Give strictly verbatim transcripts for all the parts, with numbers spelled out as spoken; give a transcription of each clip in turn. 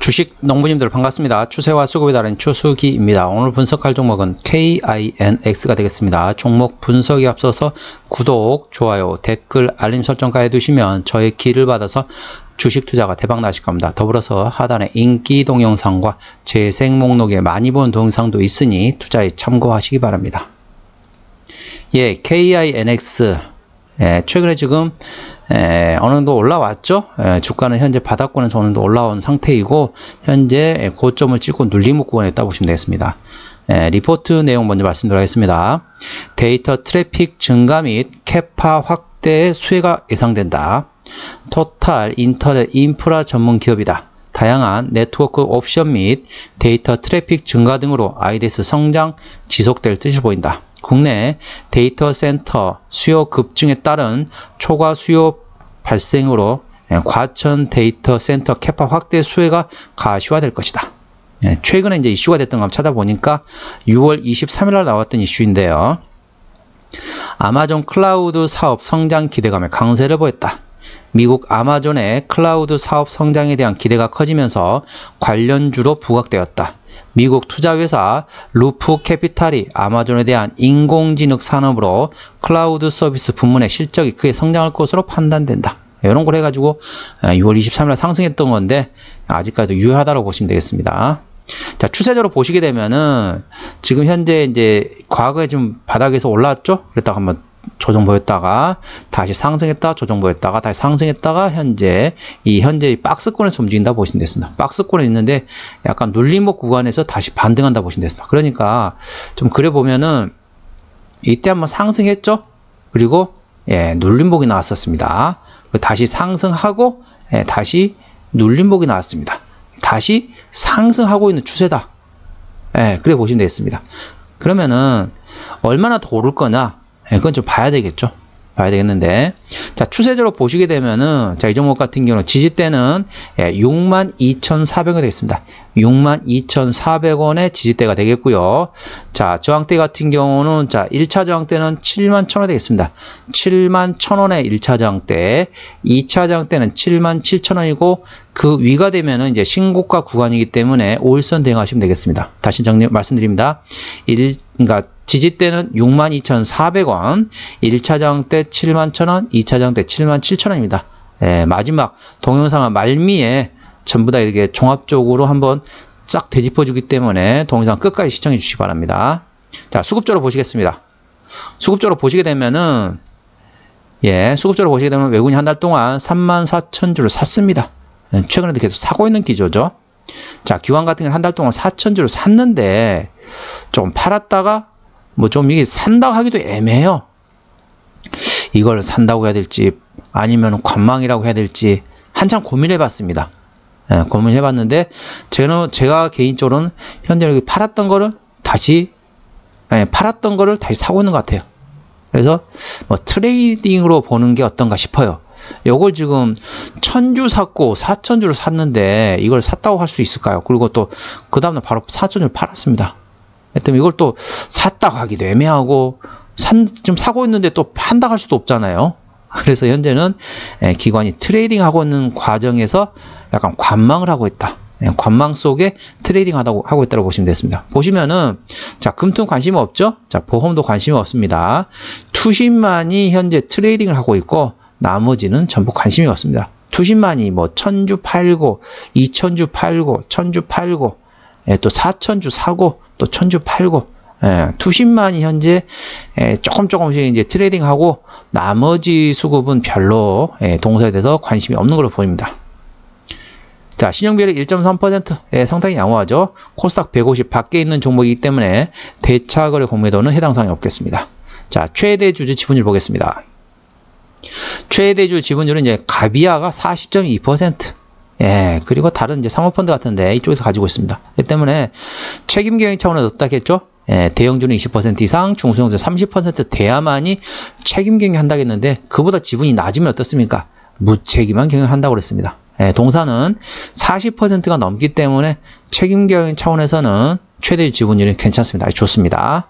주식 농부님들 반갑습니다. 추세와 수급에 따른 추수기입니다. 오늘 분석할 종목은 케이아이엔엑스가 되겠습니다. 종목 분석에 앞서서 구독, 좋아요, 댓글, 알림 설정까지 해두시면 저의 기를 받아서 주식 투자가 대박 나실 겁니다. 더불어서 하단에 인기 동영상과 재생 목록에 많이 본 동영상도 있으니 투자에 참고하시기 바랍니다. 예, 케이아이엔엑스 예, 최근에 지금 에, 어느 정도 올라왔죠. 에, 주가는 현재 바닥권에서 어느 정도 올라온 상태이고 현재 고점을 찍고 눌림목 구간에 있다 보시면 되겠습니다. 에, 리포트 내용 먼저 말씀드리겠습니다. 데이터 트래픽 증가 및 캐파 확대의 수혜가 예상된다. 토탈 인터넷 인프라 전문 기업이다. 다양한 네트워크 옵션 및 데이터 트래픽 증가 등으로 아이디에스 성장 지속될 뜻을 보인다. 국내 데이터 센터 수요 급증에 따른 초과 수요 발생으로 과천 데이터 센터 캐파 확대 수혜가 가시화될 것이다. 최근에 이제 이슈가 됐던 거 한번 찾아보니까 유월 이십삼일 날 나왔던 이슈인데요. 아마존 클라우드 사업 성장 기대감에 강세를 보였다. 미국 아마존의 클라우드 사업 성장에 대한 기대가 커지면서 관련주로 부각되었다. 미국 투자회사 루프 캐피탈이 아마존에 대한 인공지능 산업으로 클라우드 서비스 부문의 실적이 크게 성장할 것으로 판단된다. 이런 걸 해가지고 유월 이십삼일 날 상승했던 건데 아직까지도 유효하다고 보시면 되겠습니다. 자, 추세적으로 보시게 되면은 지금 현재 이제 과거에 좀 바닥에서 올라왔죠? 그랬다가 한번 조정 보였다가 다시 상승했다 조정 보였다가 다시 상승했다가 현재 이 현재 박스권에서 움직인다 보시면 되겠습니다. 박스권에 있는데 약간 눌림목 구간에서 다시 반등한다 보시면 되겠습니다. 그러니까 좀 그래 보면은 이때 한번 상승했죠. 그리고 예, 눌림목이 나왔었습니다. 다시 상승하고 예, 다시 눌림목이 나왔습니다. 다시 상승하고 있는 추세다. 예, 그래 보시면 되겠습니다. 그러면은 얼마나 더 오를 거냐? 그건 좀 봐야 되겠죠. 봐야 되겠는데. 자, 추세적으로 보시게 되면은, 자, 이 종목 같은 경우는 지지대는 육만 이천사백 원 되겠습니다. 육만 이천사백 원의 지지대가 되겠고요. 자, 저항대 같은 경우는, 자, 일 차 저항대는 칠만 천 원 되겠습니다. 칠만 천 원의 일 차 저항대, 이 차 저항대는 칠만 칠천 원이고, 그 위가 되면은 이제 신고가 구간이기 때문에 오일선 대응하시면 되겠습니다. 다시 정리, 말씀드립니다. 일, 그러니까, 지지대는 육만 이천사백 원, 일 차 저항대 칠만 천 원, 이 차 저항대 칠만 칠천 원입니다. 예, 마지막 동영상 말미에 전부 다 이렇게 종합적으로 한번 쫙 되짚어 주기 때문에 동영상 끝까지 시청해 주시기 바랍니다. 자, 수급적으로 보시겠습니다. 수급적으로 보시게 되면은, 예, 수급적으로 보시게 되면 외국인이 한 달 동안 삼만 사천 주를 샀습니다. 예, 최근에도 계속 사고 있는 기조죠. 자, 기관 같은 경우는 한 달 동안 사천 주를 샀는데, 좀 팔았다가, 뭐 좀 이게 산다고 하기도 애매해요. 이걸 산다고 해야 될지 아니면 관망이라고 해야 될지 한참 고민해 봤습니다. 예, 고민해 봤는데 제가, 제가 개인적으로는 현재 여기 팔았던 거를 다시 예, 팔았던 거를 다시 사고 있는 것 같아요. 그래서 뭐 트레이딩으로 보는 게 어떤가 싶어요. 요걸 지금 천 주 샀고 사천 주를 샀는데 이걸 샀다고 할 수 있을까요? 그리고 또 그 다음날 바로 사천 주를 팔았습니다. 때문에 이걸 또 샀다고 하기도 애매하고 산, 좀 사고 있는데 또 판다고 할 수도 없잖아요. 그래서 현재는 예, 기관이 트레이딩 하고 있는 과정에서 약간 관망을 하고 있다. 예, 관망 속에 트레이딩 하다고 하고 있다고 보시면 되겠습니다. 보시면은 자, 금통 관심이 없죠? 자, 보험도 관심이 없습니다. 투신만이 현재 트레이딩을 하고 있고 나머지는 전부 관심이 없습니다. 투신만이 뭐 천 주 팔고 이천 주 팔고 천 주 팔고 예, 또 사천 주 사고 또 천 주 팔고 예, 투신만이 현재 예, 조금 조금씩 이제 트레이딩하고 나머지 수급은 별로 예, 동사에 대해서 관심이 없는 걸로 보입니다. 자, 신용비율이 일 점 삼 퍼센트 예, 상당히 양호하죠. 코스닥 백오십 밖에 있는 종목이기 때문에 대차거래 공매도는 해당 사항이 없겠습니다. 자, 최대 주주 지분율 보겠습니다. 최대주 지분율은 이제 가비아가 사십 점 이 퍼센트. 예, 그리고 다른 이제 사모펀드 같은데 이쪽에서 가지고 있습니다. 이 때문에 책임 경영 차원에서 어떻겠죠? 예, 대형주는 이십 퍼센트 이상, 중소형주는 삼십 퍼센트 돼야만이 책임 경영 한다겠는데 그보다 지분이 낮으면 어떻습니까? 무책임한 경영을 한다고 그랬습니다. 예, 동사는 사십 퍼센트가 넘기 때문에 책임 경영 차원에서는 최대 지분율이 괜찮습니다. 아주 좋습니다.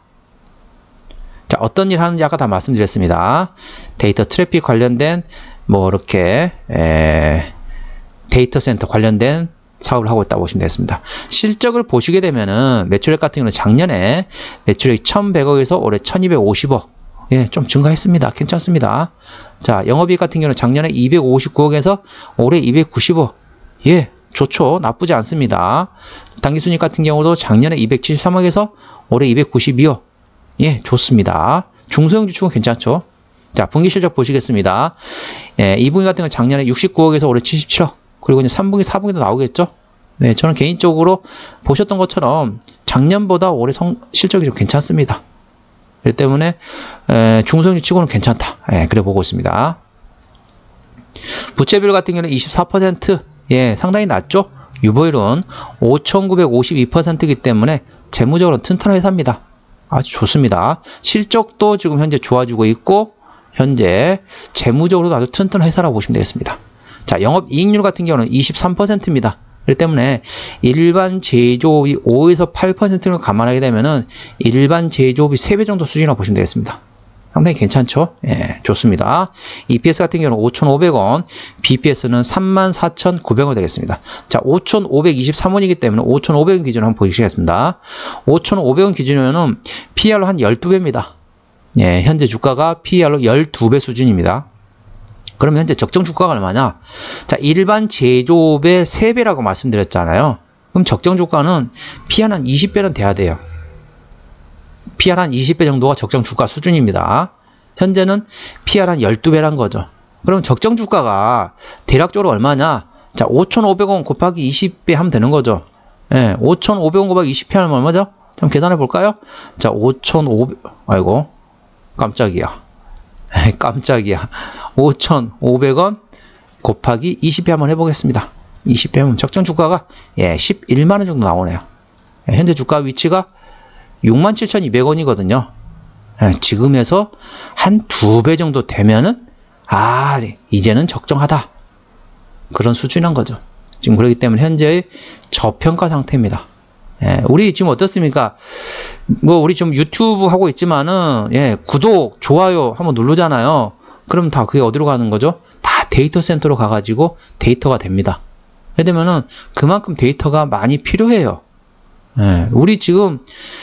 자, 어떤 일 하는지 아까 다 말씀드렸습니다. 데이터 트래픽 관련된 뭐 이렇게 에, 데이터 센터 관련된 사업을 하고 있다고 보시면 되겠습니다. 실적을 보시게 되면은 매출액 같은 경우는 작년에 매출액이 천백억에서 올해 천이백오십억, 예, 좀 증가했습니다. 괜찮습니다. 자, 영업이익 같은 경우는 작년에 이백오십구억에서 올해 이백구십억, 예, 좋죠. 나쁘지 않습니다. 당기순이익 같은 경우도 작년에 이백칠십삼억에서 올해 이백구십이억, 예, 좋습니다. 중소형 주축은 괜찮죠. 자, 분기 실적 보시겠습니다. 예, 이 분기 같은 경우 작년에 육십구억에서 올해 칠십칠억, 그리고 이제 삼 분기, 사 분기도 나오겠죠. 네, 저는 개인적으로 보셨던 것처럼 작년보다 올해 성, 실적이 좀 괜찮습니다. 그렇기 때문에 에, 중소형 치고는 괜찮다. 예, 그래 보고 있습니다. 부채비율 같은 경우는 이십사 퍼센트, 예, 상당히 낮죠. 유보율은 오천구백오십이 퍼센트이기 때문에 재무적으로 튼튼한 회사입니다. 아주 좋습니다. 실적도 지금 현재 좋아지고 있고 현재 재무적으로도 아주 튼튼한 회사라고 보시면 되겠습니다. 자, 영업이익률 같은 경우는 이십삼 퍼센트입니다. 그렇기 때문에 일반 제조업이 오에서 팔 퍼센트를 감안하게 되면은 일반 제조업이 세 배 정도 수준이라고 보시면 되겠습니다. 상당히 괜찮죠? 예, 좋습니다. 이피에스 같은 경우는 오천오백원, 비피에스는 삼만 사천구백원 되겠습니다. 자, 오천오백이십삼원이기 때문에 오천오백원 기준으로 한번 보시겠습니다. 오천오백원 기준이면은 피이알로 한 십이 배입니다. 예, 현재 주가가 피이알로 십이 배 수준입니다. 그러면 현재 적정 주가가 얼마냐? 자, 일반 제조업의 세 배라고 말씀드렸잖아요. 그럼 적정 주가는 피이알 한 이십 배는 돼야 돼요. 피이알 한 이십 배 정도가 적정 주가 수준입니다. 현재는 피이알 한 십이 배란 거죠. 그럼 적정 주가가 대략적으로 얼마냐? 자, 오천오백원 곱하기 이십 배 하면 되는 거죠. 예, 오천오백원 곱하기 이십 배 하면 얼마죠? 한번 계산해 볼까요? 자, 오천오백, 아이고, 깜짝이야. 깜짝이야. 오천오백원 곱하기 이십 배 한번 해보겠습니다. 이십 배 하면 적정 주가가 예, 십일만원 정도 나오네요. 예, 현재 주가 위치가 육만 칠천이백원이거든요. 예, 지금에서 한 두 배 정도 되면은 아, 이제는 적정하다. 그런 수준인 거죠. 지금 그렇기 때문에 현재의 저평가 상태입니다. 예, 우리 지금 어떻습니까? 뭐 우리 지금 유튜브 하고 있지만은 예, 구독, 좋아요 한번 누르잖아요. 그럼 다 그게 어디로 가는 거죠? 다 데이터 센터로 가가지고 데이터가 됩니다. 그렇게 되면은 그만큼 데이터가 많이 필요해요. 예, 우리 지금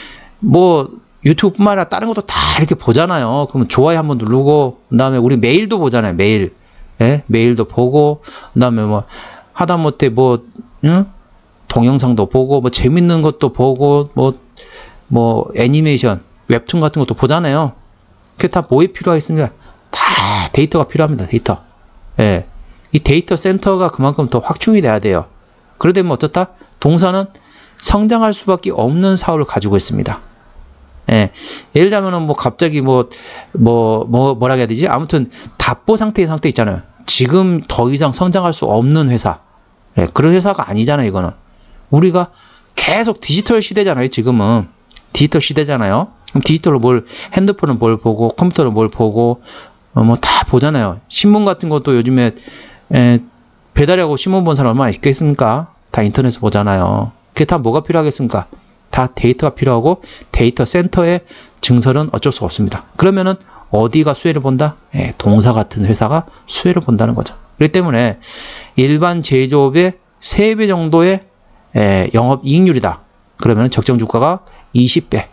뭐 유튜브뿐만 아니라 다른 것도 다 이렇게 보잖아요. 그러면 좋아요 한번 누르고 그 다음에 우리 메일도 보잖아요. 메일, 예, 메일도 보고 그 다음에 뭐 하다못해 뭐 응? 동영상도 보고 뭐 재밌는 것도 보고 뭐 뭐 애니메이션, 웹툰 같은 것도 보잖아요. 그게 다 뭐에 필요하겠습니까? 다 데이터가 필요합니다. 데이터. 예. 이 데이터 센터가 그만큼 더 확충이 돼야 돼요. 그러되면 어떻다? 동사는 성장할 수밖에 없는 사업을 가지고 있습니다. 예. 예를 들자면은 뭐 갑자기 뭐 뭐 뭐 뭐라 해야 되지? 아무튼 답보 상태의 상태 있잖아요. 지금 더 이상 성장할 수 없는 회사. 예. 그런 회사가 아니잖아요, 이거는. 우리가 계속 디지털 시대잖아요, 지금은. 디지털 시대잖아요. 그럼 디지털로 뭘, 핸드폰은 뭘 보고, 컴퓨터는 뭘 보고, 어, 뭐 다 보잖아요. 신문 같은 것도 요즘에, 에, 배달하고 신문 본 사람 얼마나 있겠습니까? 다 인터넷에서 보잖아요. 그게 다 뭐가 필요하겠습니까? 다 데이터가 필요하고, 데이터 센터의 증설은 어쩔 수가 없습니다. 그러면은, 어디가 수혜를 본다? 예, 동사 같은 회사가 수혜를 본다는 거죠. 그렇기 때문에, 일반 제조업의 세 배 정도의 에, 영업이익률이다. 그러면 적정 주가가 이십 배.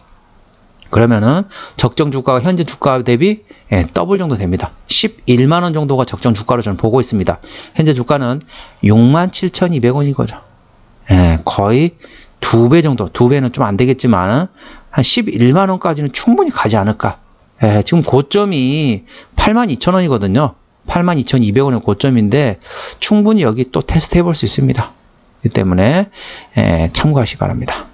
그러면은 적정 주가가 현재 주가 대비 예, 더블 정도 됩니다. 십일만원 정도가 적정 주가로 저는 보고 있습니다. 현재 주가는 육만 칠천이백원인 거죠. 예, 거의 두 배 정도, 두 배는 좀 안 되겠지만 한 십일만원까지는 충분히 가지 않을까. 예, 지금 고점이 팔만 이천원이거든요. 팔만 이천이백원의 고점인데 충분히 여기 또 테스트 해볼 수 있습니다. 그렇기 때문에 예, 참고하시기 바랍니다.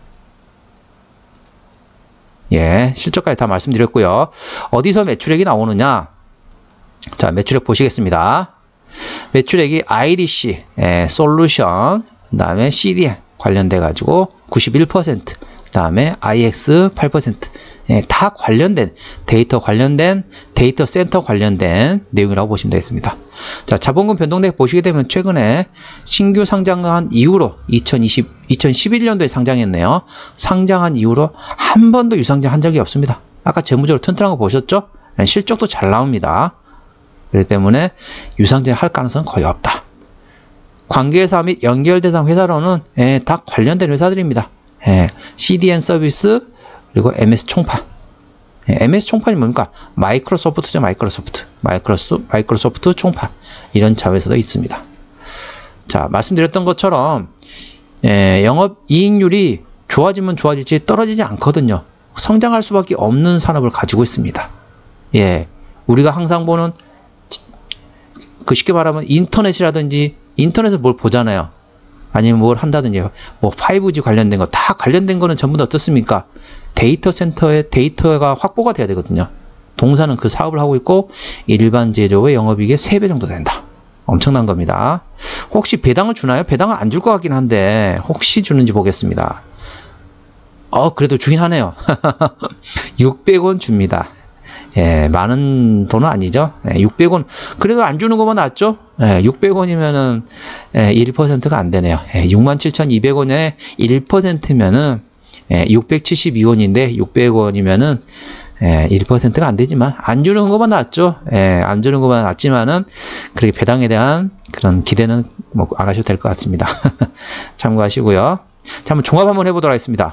예, 실적까지 다 말씀드렸고요. 어디서 매출액이 나오느냐? 자, 매출액 보시겠습니다. 매출액이 아이디씨, 예, 솔루션, 그 다음에 씨디엔 관련돼 가지고 구십일 퍼센트, 그 다음에 아이엑스 팔 퍼센트, 예, 다 관련된 데이터 관련된 데이터 센터 관련된 내용이라고 보시면 되겠습니다. 자, 자본금 변동대액 보시게 되면 최근에 신규 상장한 이후로 이천이십, 이천십일년도에 상장했네요. 상장한 이후로 한 번도 유상장 한 적이 없습니다. 아까 재무적으로 튼튼한 거 보셨죠? 예, 실적도 잘 나옵니다. 그렇기 때문에 유상장 할 가능성은 거의 없다. 관계사 및 연결 대상 회사로는 예, 다 관련된 회사들입니다. 예, 씨디엔 서비스 그리고 엠에스 총판. 예, 엠에스 총판이 뭡니까? 마이크로소프트죠. 마이크로소프트. 마이크로소, 마이크로소프트 총판. 이런 자회사도 있습니다. 자, 말씀드렸던 것처럼 예, 영업이익률이 좋아지면 좋아지지 떨어지지 않거든요. 성장할 수밖에 없는 산업을 가지고 있습니다. 예, 우리가 항상 보는 그 쉽게 말하면 인터넷이라든지 인터넷을 뭘 보잖아요. 아니면 뭘 한다든지 뭐 파이브지 관련된 거 다 관련된 거는 전부 다 어떻습니까? 데이터 센터에 데이터가 확보가 돼야 되거든요. 동사는 그 사업을 하고 있고 일반 제조의 영업이익의 세 배 정도 된다. 엄청난 겁니다. 혹시 배당을 주나요? 배당은 안 줄 것 같긴 한데 혹시 주는지 보겠습니다. 어 그래도 주긴 하네요. 육백 원 줍니다. 예, 많은 돈은 아니죠. 예, 육백 원 그래도 안 주는 것만 낫죠. 예, 육백 원이면은 예, 일 퍼센트가 안 되네요. 예, 육만 칠천이백 원에 일 퍼센트면은 예, 육백칠십이 원인데 육백 원이면은 예, 일 퍼센트가 안 되지만 안 주는 것만 낫죠. 예, 안 주는 것만 낫지만은 그렇게 배당에 대한 그런 기대는 뭐 안 하셔도 될 것 같습니다. 참고하시고요. 자, 한번 종합 한번 해보도록 하겠습니다.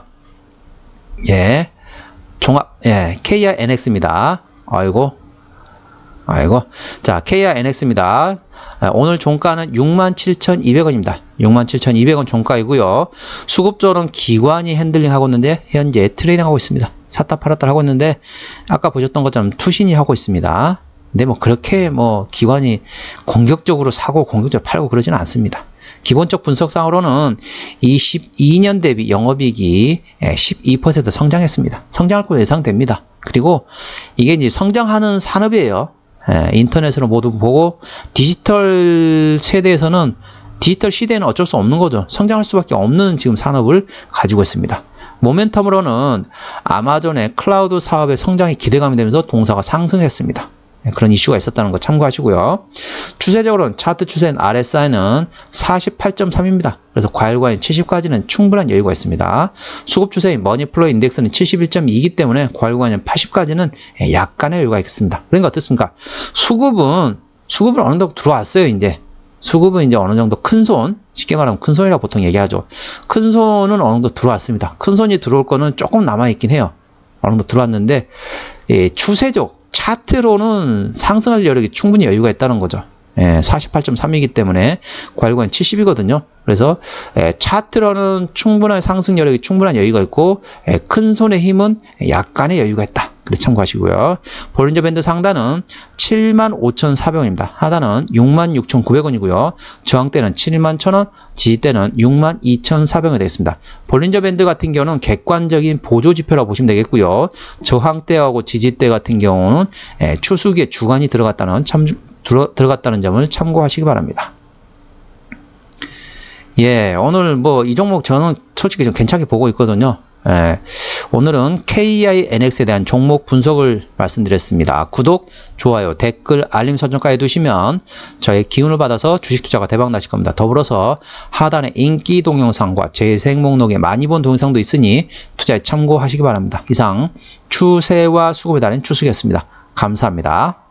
예, 종합, 예, 케이아이엔엑스입니다. 아이고, 아이고. 자, 케이아이엔엑스입니다. 오늘 종가는 육만 칠천이백 원입니다. 육만 칠천이백 원 종가이고요. 수급적으로는 기관이 핸들링 하고 있는데 현재 트레이딩 하고 있습니다. 샀다 팔았다 하고 있는데 아까 보셨던 것처럼 투신이 하고 있습니다. 근데 뭐 그렇게 뭐 기관이 공격적으로 사고 공격적으로 팔고 그러지는 않습니다. 기본적 분석상으로는 이십이 년 대비 영업이익이 십이 퍼센트 성장했습니다. 성장할 거 예상됩니다. 그리고 이게 이제 성장하는 산업이에요. 예, 인터넷으로 모두 보고 디지털 세대에서는 디지털 시대에는 어쩔 수 없는 거죠. 성장할 수밖에 없는 지금 산업을 가지고 있습니다. 모멘텀으로는 아마존의 클라우드 사업의 성장이 기대감이 되면서 동사가 상승했습니다. 예, 그런 이슈가 있었다는 거 참고하시고요. 추세적으로는 차트 추세인 알에스아이는 사십팔 점 삼입니다. 그래서 과열과인 칠십까지는 충분한 여유가 있습니다. 수급 추세인 머니플로우 인덱스는 칠십일 점 이이기 때문에 과열과인 팔십까지는 약간의 여유가 있습니다. 그러니까 어떻습니까? 수급은 수급은 어느 정도 들어왔어요. 이제 수급은 이제 어느 정도 큰 손, 쉽게 말하면 큰 손이라고 보통 얘기하죠. 큰 손은 어느 정도 들어왔습니다. 큰 손이 들어올 거는 조금 남아있긴 해요. 어느 정도 들어왔는데 예, 추세적 차트로는 상승할 여력이 충분히 여유가 있다는 거죠. 예, 사십팔 점 삼이기 때문에 과열과인 칠십이거든요. 그래서 예, 차트로는 충분한 상승 여력이 충분한 여유가 있고 예, 큰 손의 힘은 약간의 여유가 있다. 그래 참고하시고요. 볼린저 밴드 상단은 칠만 오천사백 원입니다. 하단은 육만 육천구백 원이고요. 저항대는 칠만 천 원, 지지대는 육만 이천사백 원이 되겠습니다. 볼린저 밴드 같은 경우는 객관적인 보조 지표라고 보시면 되겠고요. 저항대하고 지지대 같은 경우는 예, 추수기에 주간이 들어갔다는 참 들어, 들어갔다는 점을 참고하시기 바랍니다. 예, 오늘 뭐 이 종목 저는 솔직히 좀 괜찮게 보고 있거든요. 예, 오늘은 케이아이엔엑스에 대한 종목 분석을 말씀드렸습니다. 구독, 좋아요, 댓글, 알림 설정까지 해두시면 저의 기운을 받아서 주식 투자가 대박 나실 겁니다. 더불어서 하단에 인기 동영상과 재생 목록에 많이 본 동영상도 있으니 투자에 참고하시기 바랍니다. 이상 추세와 수급에 달인 추수기였습니다. 감사합니다.